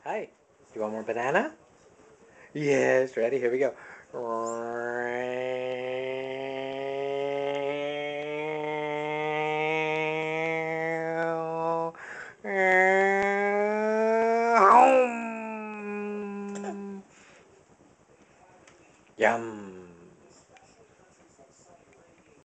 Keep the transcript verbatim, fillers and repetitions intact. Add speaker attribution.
Speaker 1: Hi. Do you want more banana? Yes, ready? Here we go. Yum.